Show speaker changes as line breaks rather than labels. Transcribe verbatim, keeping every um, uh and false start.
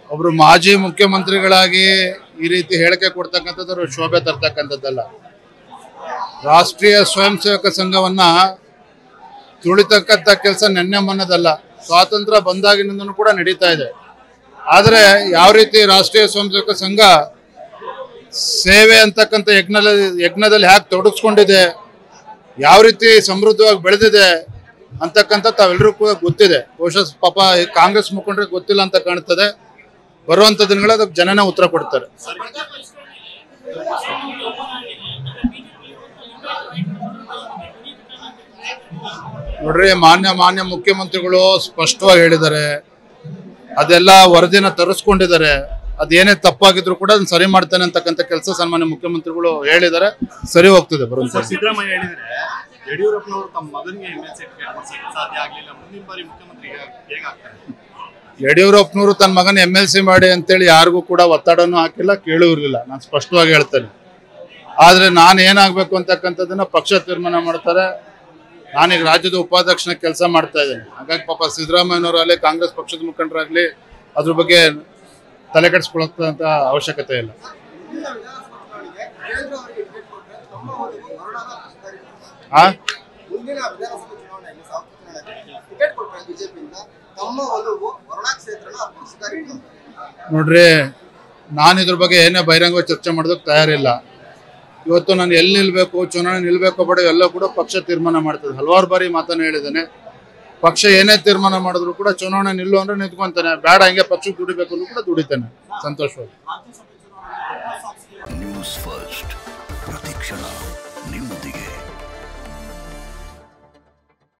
ಒಬ್ರು ಮಾಜಿ ಮುಖ್ಯಮಂತ್ರಿಗಳಾಗಿ ಈ ರೀತಿ ಹೇಳಿಕೆ ಕೊಡ್ತಕ್ಕಂಥದ್ದು ಶೋಭೆ ತರ್ತಕ್ಕಂಥದ್ದಲ್ಲ. ರಾಷ್ಟ್ರೀಯ ಸ್ವಯಂ ಸೇವಕ ಸಂಘವನ್ನ ತುಳಿತಕ್ಕಂಥ ಕೆಲಸ ನೆನ್ನೆ ಮೊನ್ನದಲ್ಲ, ಸ್ವಾತಂತ್ರ್ಯ ಬಂದಾಗಿನಿಂದನೂ ಕೂಡ ನಡೀತಾ ಇದೆ. ಆದರೆ ಯಾವ ರೀತಿ ರಾಷ್ಟ್ರೀಯ ಸ್ವಯಂ ಸೇವಕ ಸಂಘ ಸೇವೆ ಅಂತಕ್ಕಂಥ ಯಜ್ಞದಲ್ಲಿ ಯಜ್ಞದಲ್ಲಿ ಹ್ಯಾಕ್ ತೊಡಗಿಸ್ಕೊಂಡಿದೆ, ಯಾವ ರೀತಿ ಸಮೃದ್ಧವಾಗಿ ಬೆಳೆದಿದೆ ಅಂತಕ್ಕಂಥ ತಾವೆಲ್ಲರೂ ಕೂಡ ಗೊತ್ತಿದೆ. ಬಹುಶಃ ಪಾಪ ಕಾಂಗ್ರೆಸ್ ಮುಖಂಡರಿಗೆ ಗೊತ್ತಿಲ್ಲ ಅಂತ ಕಾಣ್ತದೆ. ಬರುವಂತ ದಿನಗಳ ಅದಕ್ಕೆ ಜನನೇ ಉತ್ತರ ಕೊಡ್ತಾರೆ. ನೋಡ್ರಿ, ಮಾನ್ಯ ಮಾನ್ಯ ಮುಖ್ಯಮಂತ್ರಿಗಳು ಸ್ಪಷ್ಟವಾಗಿ ಹೇಳಿದ್ದಾರೆ, ಅದೆಲ್ಲ ವರದಿನ ತರಿಸ್ಕೊಂಡಿದ್ದಾರೆ. ಅದೇನೇ ತಪ್ಪಾಗಿದ್ರು ಕೂಡ ಅದನ್ನ ಸರಿ ಮಾಡ್ತಾನೆ ಅಂತಕ್ಕಂಥ ಕೆಲಸ ಸನ್ಮಾನ್ಯ ಮುಖ್ಯಮಂತ್ರಿಗಳು ಹೇಳಿದ್ದಾರೆ. ಸರಿ ಹೋಗ್ತದೆ. ಬರುವಂತ
ಸಿದ್ದರಾಮಯ್ಯ ಹೇಳಿದರೆ ಯಡಿಯೂರಪ್ಪನವರು ತಮ್ಮ ಮಗನಿಗೆ ಎಮ್ಎಲ್ಸಿ ಸಾಧ್ಯ ಆಗಲಿಲ್ಲ, ಮುಂದಿನ ಬಾರಿ ಮುಖ್ಯಮಂತ್ರಿ ಹೇಗಾಗ್ತಾರೆ?
ಯಡಿಯೂರಪ್ಪನವರು ತನ್ನ ಮಗನ ಎಮ್ ಎಲ್ ಸಿ ಮಾಡಿ ಅಂತೇಳಿ ಯಾರಿಗೂ ಕೂಡ ಒತ್ತಡನೂ ಹಾಕಿಲ್ಲ, ಕೇಳೂ ಇರಲಿಲ್ಲ. ನಾನು ಸ್ಪಷ್ಟವಾಗಿ ಹೇಳ್ತೇನೆ. ಆದರೆ ನಾನು ಏನಾಗಬೇಕು ಅಂತಕ್ಕಂಥದ್ದನ್ನ ಪಕ್ಷ ತೀರ್ಮಾನ ಮಾಡ್ತಾರೆ. ನಾನೀಗ ರಾಜ್ಯದ ಉಪಾಧ್ಯಕ್ಷನ ಕೆಲಸ ಮಾಡ್ತಾ ಇದ್ದೇನೆ. ಹಾಗಾಗಿ ಪಾಪ ಸಿದ್ದರಾಮಯ್ಯನವರಾಗಲಿ ಕಾಂಗ್ರೆಸ್ ಪಕ್ಷದ ಮುಖಂಡರಾಗಲಿ ಅದ್ರ ಬಗ್ಗೆ ತಲೆ ಕೆಡಿಸ್ಕೊಳ್ಳೋಂಥ ಅವಶ್ಯಕತೆ ಇಲ್ಲ. ಆ ನೋಡ್ರಿ, ನಾನು ಇದ್ರ ಬಗ್ಗೆ ಏನೇ ಬಹಿರಂಗ ಚರ್ಚೆ ಮಾಡೋದಕ್ಕೆ ತಯಾರಿಲ್ಲ. ಇವತ್ತು ನಾನು ಎಲ್ಲಿ ನಿಲ್ಬೇಕು, ಚುನಾವಣೆ ನಿಲ್ಬೇಕು ಬೇಡ ಎಲ್ಲ ಕೂಡ ಪಕ್ಷ ತೀರ್ಮಾನ ಮಾಡ್ತದೆ. ಹಲವಾರು ಬಾರಿ ಮಾತನ್ನು ಹೇಳಿದ್ದೇನೆ. ಪಕ್ಷ ಏನೇ ತೀರ್ಮಾನ ಮಾಡಿದ್ರು ಕೂಡ ಚುನಾವಣೆ ನಿಲ್ಲು ಅಂದ್ರೆ ನಿಂತ್ಕೊಂತಾನೆ, ಬೇಡ ಹಂಗೆ ಪಕ್ಷಕ್ಕೆ ದುಡಿಬೇಕು ಅನ್ನೋ ಕೂಡ ದುಡಿತಾನೆ ಸಂತೋಷವಾಗಿ.
ನ್ಯೂಸ್ ಫಸ್ಟ್ ಪ್ರತಿಕ್ಷಣ ನಿಮ್ಮೊಂದಿಗೆ.